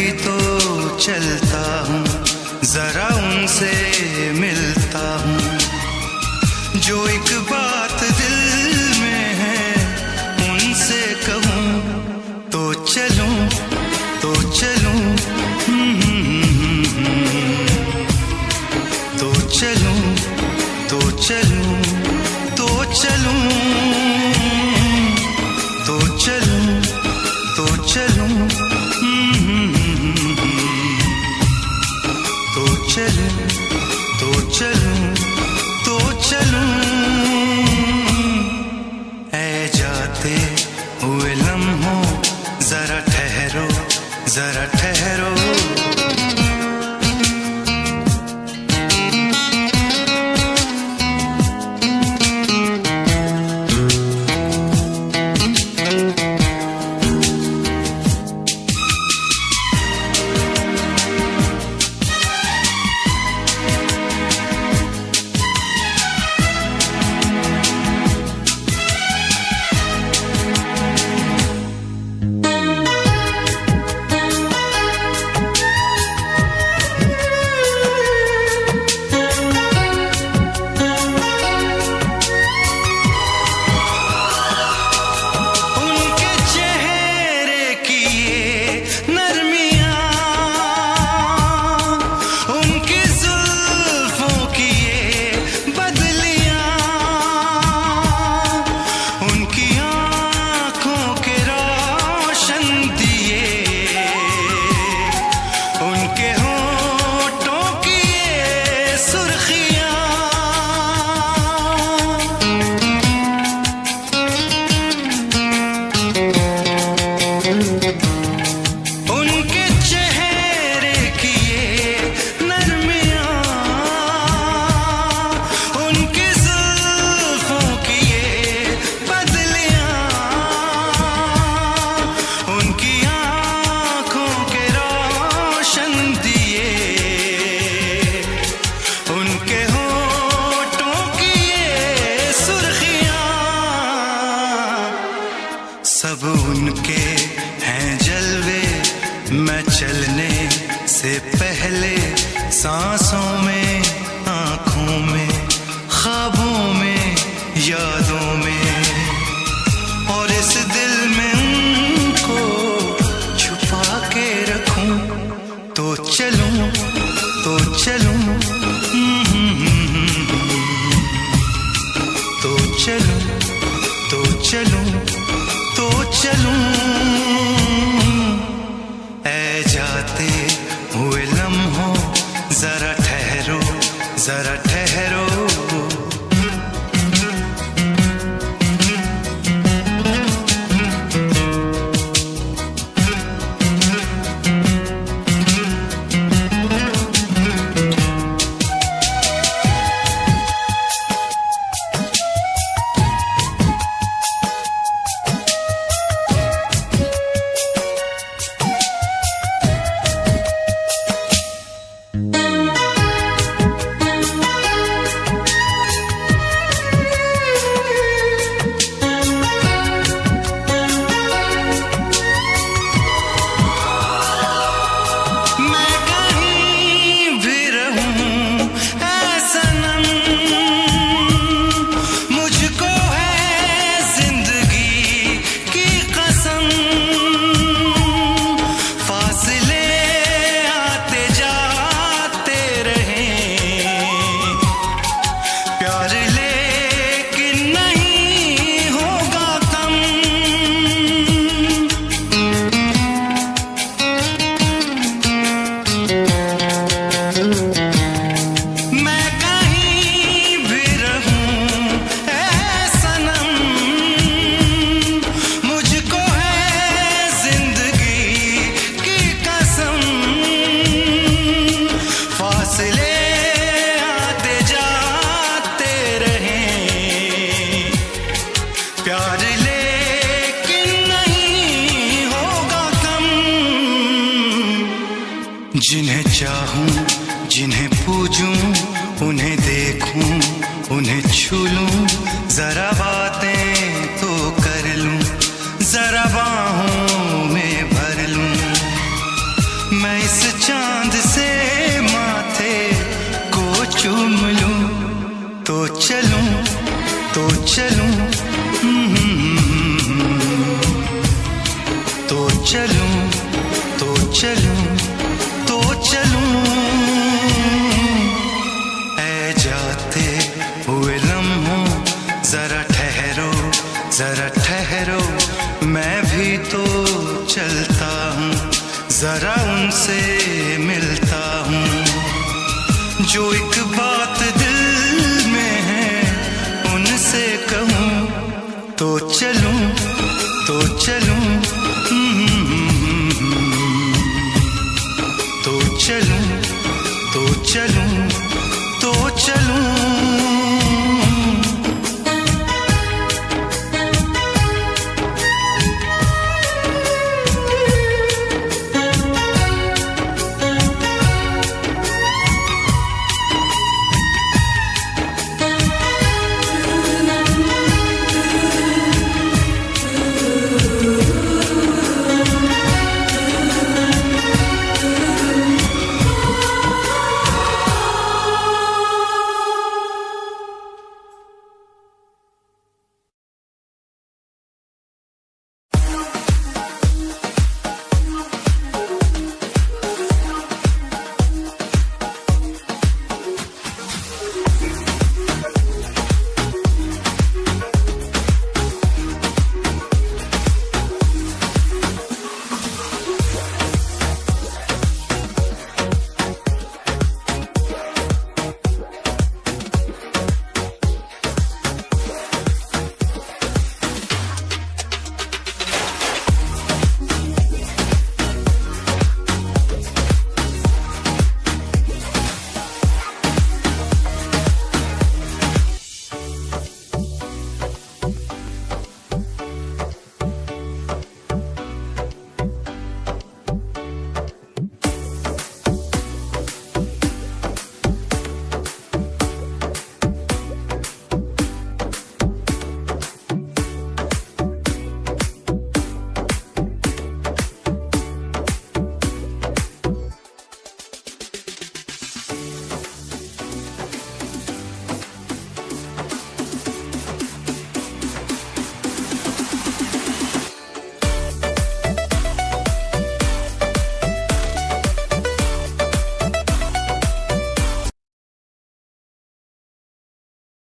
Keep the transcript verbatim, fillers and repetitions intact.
भी तो चलता हूँ, जरा उनसे मिलता हूँ। जो एक बात दिल में है उनसे कहूँ तो चलूं तो चलूं तो चलूं तो चलूं तो चलूं तो चलूं तो चलूं तो चलूं तो चलूं तो चलूं। ऐ जाते हुए लम्हों जरा ठहरो जरा ठहरो। सब उनके हैं जलवे, मैं चलने से पहले सांसों में आँखों में ख्वाबों में यादों में, और इस दिल में उनको छुपा के रखूं तो चलूं तो चलूं तो चलूं तो चलूं तो चलूं। ऐ जाते हुए लम्हों जरा ठहरो जरा ठहरो। जिन्हें चाहूं जिन्हें पूजूं उन्हें देखूं उन्हें छू लूं, जरा बातें तो कर लूं जरा बाहों में भर लूं। मैं इस चांद से माथे को चूम लूं तो चलूं तो चलूं तो चलूं तो चलूं तो चलूं ऐ जाते हुए लम्हों जरा ठहरो जरा ठहरो मैं भी तो चलता हूँ जरा उनसे मिलता हूँ जो एक बात दिल में है उनसे कहूँ तो चलूं तो चलूं तो चलूं तो चलूं